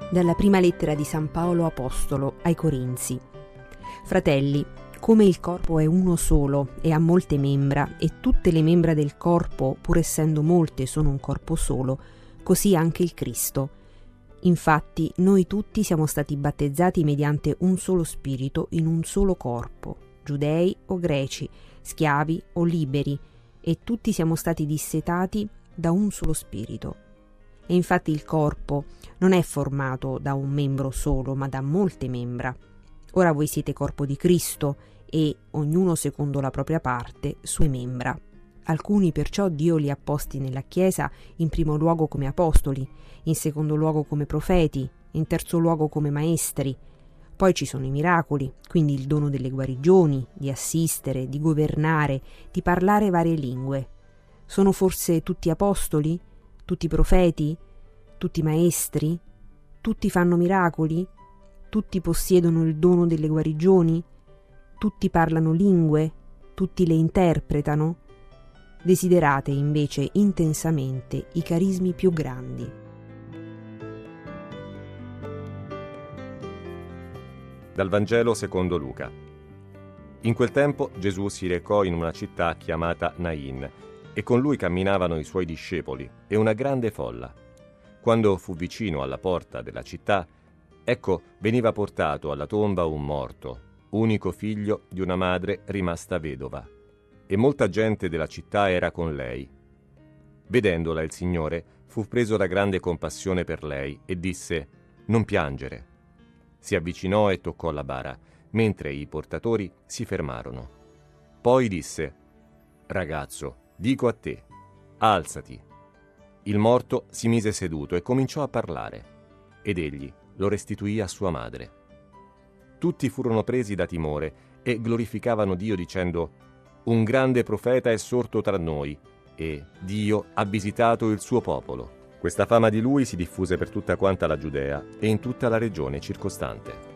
Dalla prima lettera di San Paolo Apostolo ai Corinzi. Fratelli, come il corpo è uno solo e ha molte membra, e tutte le membra del corpo, pur essendo molte, sono un corpo solo, così anche il Cristo. Infatti, noi tutti siamo stati battezzati mediante un solo spirito in un solo corpo, giudei o greci, schiavi o liberi, e tutti siamo stati dissetati da un solo spirito. E infatti il corpo non è formato da un membro solo, ma da molte membra. Ora voi siete corpo di Cristo e, ognuno secondo la propria parte, sue membra. Alcuni perciò Dio li ha posti nella Chiesa in primo luogo come apostoli, in secondo luogo come profeti, in terzo luogo come maestri. Poi ci sono i miracoli, quindi il dono delle guarigioni, di assistere, di governare, di parlare varie lingue. Sono forse tutti apostoli? Tutti profeti? Tutti maestri? Tutti fanno miracoli? Tutti possiedono il dono delle guarigioni? Tutti parlano lingue? Tutti le interpretano? Desiderate invece intensamente i carismi più grandi. Dal Vangelo secondo Luca. In quel tempo Gesù si recò in una città chiamata Nain, e con lui camminavano i suoi discepoli e una grande folla. Quando fu vicino alla porta della città, ecco, veniva portato alla tomba un morto, unico figlio di una madre rimasta vedova, e molta gente della città era con lei. Vedendola il Signore fu preso da grande compassione per lei e disse: «Non piangere». Si avvicinò e toccò la bara, mentre i portatori si fermarono. Poi disse: «Ragazzo, dico a te, alzati». Il morto si mise seduto e cominciò a parlare, ed egli lo restituì a sua madre. Tutti furono presi da timore e glorificavano Dio dicendo: «Un grande profeta è sorto tra noi, e Dio ha visitato il suo popolo». Questa fama di lui si diffuse per tutta quanta la Giudea e in tutta la regione circostante.